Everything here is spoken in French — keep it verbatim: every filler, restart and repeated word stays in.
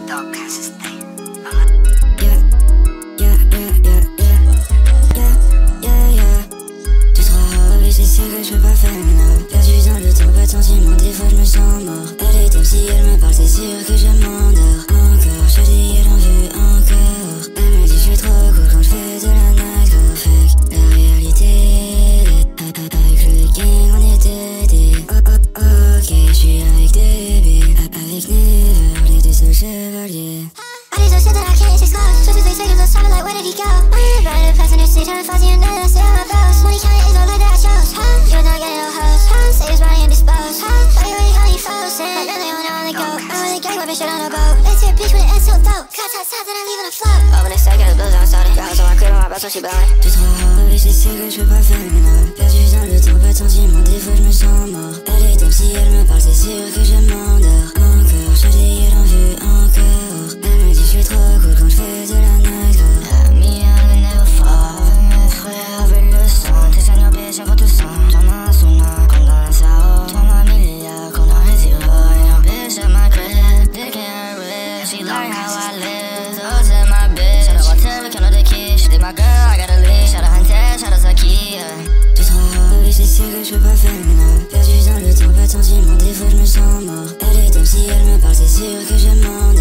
Dog casse stay. Yeah, yeah, yeah, yeah, yeah, yeah, yeah, yeah. Deux, trois hobbies, c'est sûr que je peux pas faire là. Perdu dans le temps, pas de sentiments, des fois je me sens mort. Elle est comme si elle me parle, c'est sûr que je m'endors. Encore, je dis elle en veut encore. Elle me dit je suis trop cool quand je fais de la nightclub. Fuck la réalité, avec le gang on était des. Oh oh oh, ok, je suis avec des billes, avec Never, les deux seuls chevaliers. All these oceans that I can't explode. So they say those summer like where did he go? I'm in the bed, the passenger seat, trying to find you another, stay on my bones. Money counting is all that I chose. Huh? You're not getting no hoes. Huh? Say his body and dispose. Huh? Thought you really how you frozen. But then they wanna on the go. I really gang whipping shit on a boat. Let's hear a bitch when it ends so dope. Cut top top, then I leave on a float. Open a second, the blues outside. Got on my crib, my best when she blowing. Deux, trois hobbies, c'est sûr que je peux pas faire là. Perdu dans le temps, pas de sentiments, des fois je me sens mort. Elle est comme si elle me parle, c'est sûr que je m'endors. Encore, je dis elle en veut encore. Elle me dit je suis trop cool quand je fais de la nightclub. I'm young and never fall. Me fue a ver le son. Te enseño pies con tu son. Llama a su no, con danza. Toma mi vida, con la recibo. Young bitch at my crib. Dick in her rib. She like how I live. Those in my bitch. Shout out Walter, we the kid. She did my girl, I gotta leave. Shout out Hunter, shout out Zakia. Deux, trois hobbies, c'est sûr que je peux pas faire là. Perdu dans le temps, pas de sentiments, des fois je me sens mort. Elle est comme si elle me parle, c'est sûr que je m'endors.